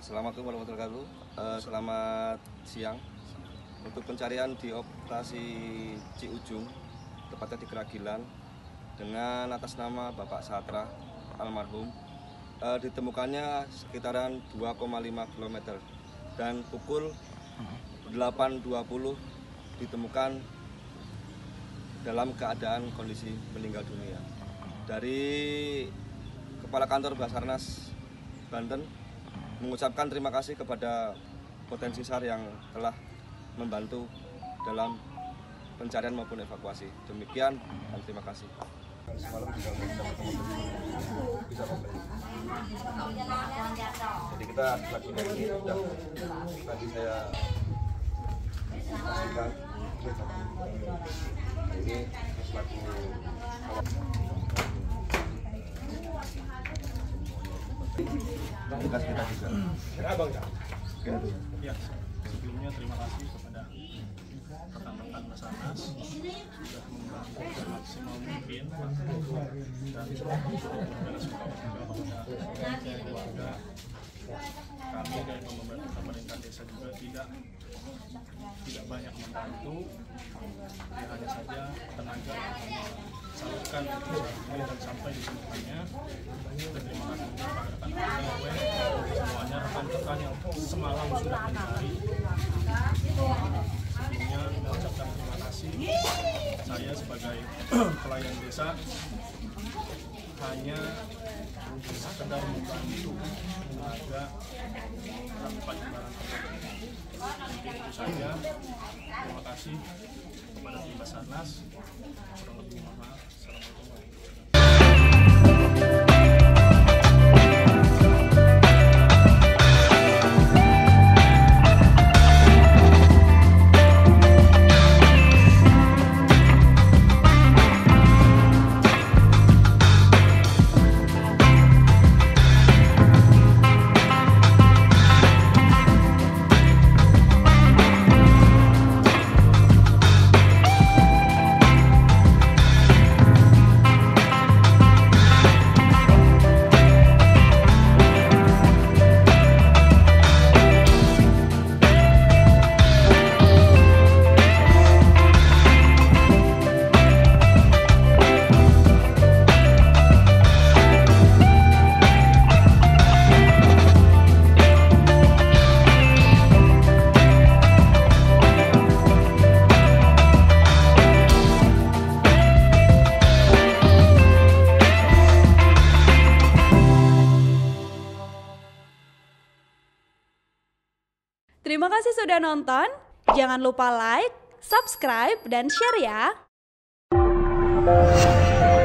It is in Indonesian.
Assalamualaikum warahmatullahi wabarakatuh. Selamat siang. Untuk pencarian di operasi Ciujung, tepatnya di Keragilan, dengan atas nama Bapak Satra almarhum, ditemukannya sekitaran 2,5 km dan pukul 8.20 ditemukan dalam keadaan kondisi meninggal dunia. Dari Kepala Kantor Basarnas Banten mengucapkan terima kasih kepada potensi SAR yang telah membantu dalam pencarian maupun evakuasi. Demikian dan terima kasih. Semalam juga bisa jadi kita lagi ini sudah tadi saya pastikan ini selaku tugas kita juga. Ya, sebelumnya terima kasih kepada rekan-rekan Basarnas sudah membantu semaksimal mungkin dan kepada keluarga kami dari pemerintah desa juga tidak banyak membantu, hanya saja tenaga yang kami salurkan dan sampai ditemukannya. Dan terima kasih kepada rekan-rekan RW semuanya, rekan-rekan yang semalam sudah mencari. Sebelumnya mengucapkan terima kasih. Saya sebagai pelayan desa hanya sekedar membantu tenaga tanpa imbalan apapun. Mungkin itu saja. Terima kasih kepada tim Basarnas. Kurang lebih mohon maaf. Assalamualaikum warahmatullahi wabarakatuh. Terima kasih sudah nonton. Jangan lupa like, subscribe, dan share ya.